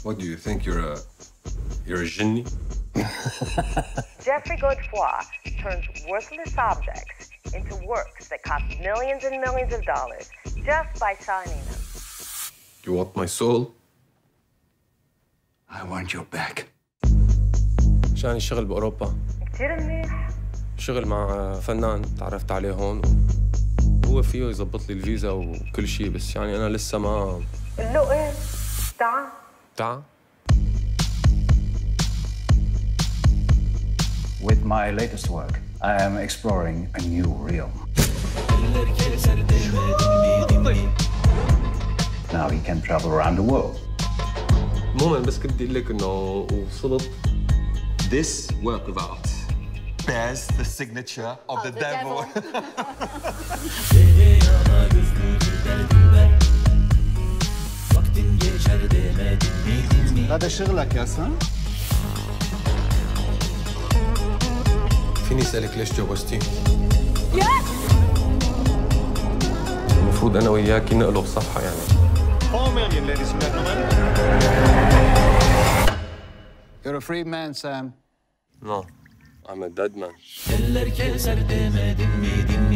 What do you think? You're a genie? Geoffrey Godefroy turns worthless objects into works that cost millions and millions of dollars just by signing them. You want my soul? I want your back. شاني الشغل بأوروبا. كتير منيح. شغل مع فنان تعرفت عليه هون. هو فيه يزبط لي الفيزا وكل شيء، بس يعني أنا لسه ما. قل له إيه؟ تعال. تعال. With my latest work, I am exploring a new realm. Now he can travel around the world. عموما بس كنت أقول لك إنه وصلت. This work of art bears the signature of the devil. هذا شغلك يا سان؟ فيني أسألك ليش جوزتيني؟ المفروض أنا وياكي نقلب صفحة يعني. 4 million, ladies and gentlemen. You're a free man, Sam. No, I'm a dead man.